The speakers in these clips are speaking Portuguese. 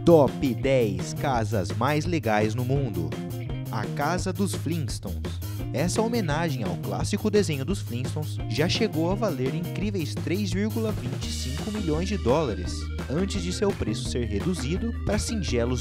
Top 10 casas mais legais no mundo. A Casa dos Flintstones. Essa homenagem ao clássico desenho dos Flintstones já chegou a valer incríveis 3,25 milhões de dólares, antes de seu preço ser reduzido para singelos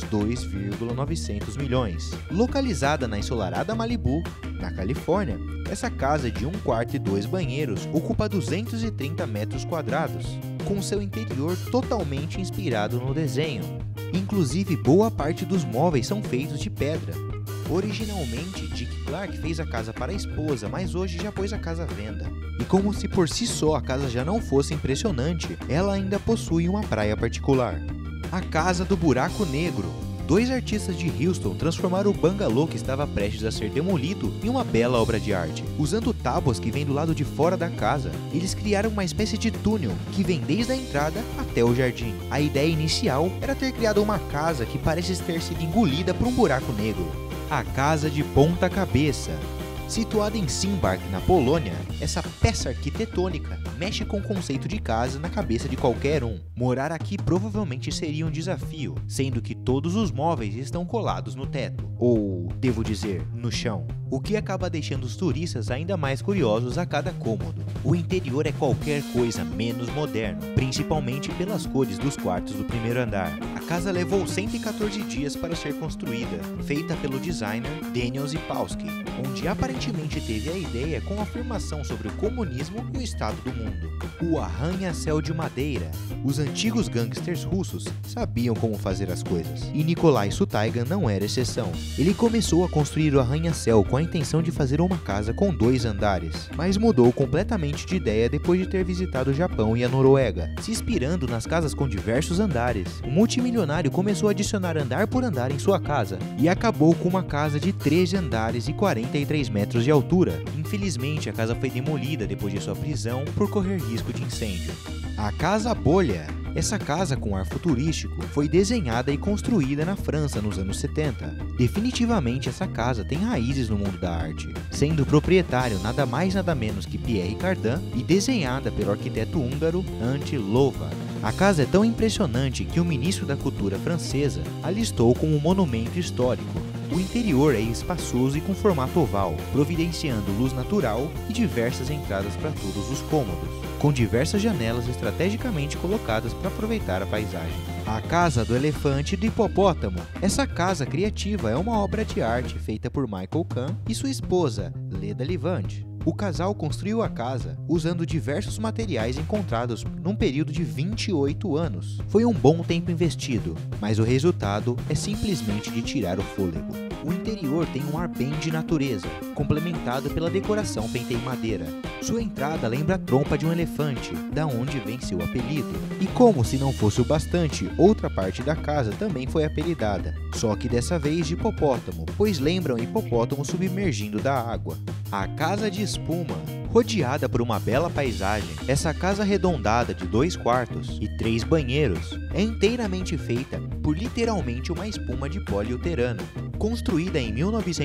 2,900 milhões. Localizada na ensolarada Malibu, na Califórnia, essa casa de 1 quarto e 2 banheiros ocupa 230 metros quadrados, com seu interior totalmente inspirado no desenho. Inclusive, boa parte dos móveis são feitos de pedra. Originalmente, Dick Clark fez a casa para a esposa, mas hoje já pôs a casa à venda. E como se por si só a casa já não fosse impressionante, ela ainda possui uma praia particular. A Casa do Buraco Negro. 2 artistas de Houston transformaram o bangalô que estava prestes a ser demolido em uma bela obra de arte. Usando tábuas que vêm do lado de fora da casa, eles criaram uma espécie de túnel que vem desde a entrada até o jardim. A ideia inicial era ter criado uma casa que parece ter sido engolida por um buraco negro. A Casa de Ponta Cabeça. Situada em Szymbark, na Polônia, essa peça arquitetônica mexe com o conceito de casa na cabeça de qualquer um. Morar aqui provavelmente seria um desafio, sendo que todos os móveis estão colados no teto, ou, devo dizer, no chão, o que acaba deixando os turistas ainda mais curiosos a cada cômodo. O interior é qualquer coisa menos moderno, principalmente pelas cores dos quartos do primeiro andar. A casa levou 114 dias para ser construída, feita pelo designer Daniel Zipowski, onde aparentemente teve a ideia com a afirmação sobre o comunismo e o estado do mundo. O arranha-céu de madeira. Os antigos gangsters russos sabiam como fazer as coisas, e Nikolai Sutaigan não era exceção. Ele começou a construir o arranha-céu com a intenção de fazer uma casa com 2 andares, mas mudou completamente de ideia depois de ter visitado o Japão e a Noruega. Se inspirando nas casas com diversos andares, o multimilionário começou a adicionar andar por andar em sua casa, e acabou com uma casa de 13 andares e 43 metros de altura. Infelizmente, a casa foi demolida depois de sua prisão por correr risco de incêndio. A Casa Bolha. Essa casa com ar futurístico foi desenhada e construída na França nos anos 70. Definitivamente essa casa tem raízes no mundo da arte, sendo o proprietário nada mais nada menos que Pierre Cardin e desenhada pelo arquiteto húngaro Ante Lovar. A casa é tão impressionante que o ministro da Cultura francesa a listou como um monumento histórico. O interior é espaçoso e com formato oval, providenciando luz natural e diversas entradas para todos os cômodos, com diversas janelas estrategicamente colocadas para aproveitar a paisagem. A Casa do Elefante e do Hipopótamo. Essa casa criativa é uma obra de arte feita por Michael Kahn e sua esposa, Leda Levant. O casal construiu a casa usando diversos materiais encontrados num período de 28 anos. Foi um bom tempo investido, mas o resultado é simplesmente de tirar o fôlego. O interior tem um ar bem de natureza, complementado pela decoração feita em madeira. Sua entrada lembra a trompa de um elefante, da onde vem seu apelido. E como se não fosse o bastante, outra parte da casa também foi apelidada, só que dessa vez de hipopótamo, pois lembram hipopótamo submergindo da água. A Casa de Espuma. Rodeada por uma bela paisagem, essa casa arredondada de 2 quartos e 3 banheiros é inteiramente feita por literalmente uma espuma de poliuretano. Construída em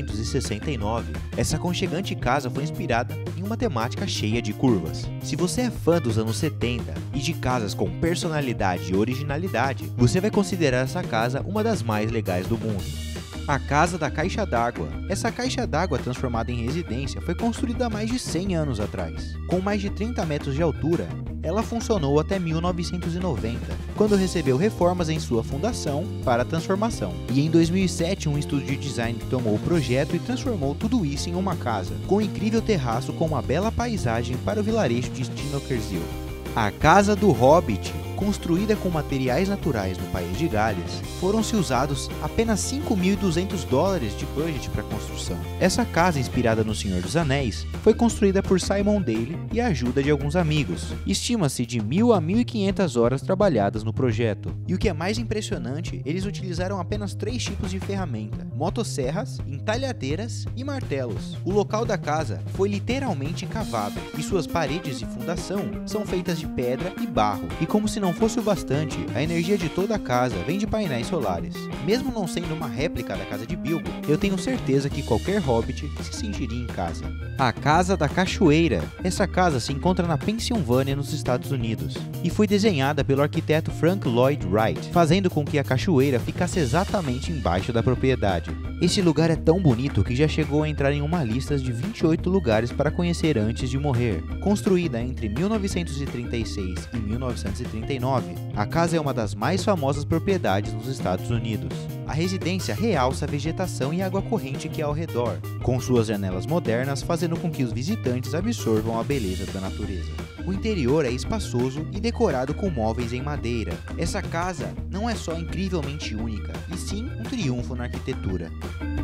1969, essa aconchegante casa foi inspirada em uma temática cheia de curvas. Se você é fã dos anos 70 e de casas com personalidade e originalidade, você vai considerar essa casa uma das mais legais do mundo. A Casa da Caixa d'Água. Essa caixa d'água transformada em residência foi construída há mais de 100 anos atrás. Com mais de 30 metros de altura, ela funcionou até 1990, quando recebeu reformas em sua fundação para a transformação. E em 2007, um estúdio de design tomou o projeto e transformou tudo isso em uma casa, com um incrível terraço com uma bela paisagem para o vilarejo de Stinnokersville. A Casa do Hobbit. Construída com materiais naturais no país de Gales, foram-se usados apenas 5.200 dólares de budget para a construção. Essa casa, inspirada no Senhor dos Anéis, foi construída por Simon Daly e a ajuda de alguns amigos. Estima-se de 1.000 a 1.500 horas trabalhadas no projeto. E o que é mais impressionante, eles utilizaram apenas 3 tipos de ferramenta: motosserras, entalhadeiras e martelos. O local da casa foi literalmente cavado, e suas paredes e fundação são feitas de pedra e barro. E como se não não fosse o bastante, a energia de toda a casa vem de painéis solares. Mesmo não sendo uma réplica da casa de Bilbo, eu tenho certeza que qualquer hobbit se sentiria em casa. A Casa da Cachoeira. Essa casa se encontra na Pensilvânia, nos Estados Unidos, e foi desenhada pelo arquiteto Frank Lloyd Wright, fazendo com que a cachoeira ficasse exatamente embaixo da propriedade. Esse lugar é tão bonito que já chegou a entrar em uma lista de 28 lugares para conhecer antes de morrer. Construída entre 1936 e 1939, a casa é uma das mais famosas propriedades nos Estados Unidos. A residência realça a vegetação e água corrente que há ao redor, com suas janelas modernas fazendo com que os visitantes absorvam a beleza da natureza. O interior é espaçoso e decorado com móveis em madeira. Essa casa não é só incrivelmente única, e sim um triunfo na arquitetura.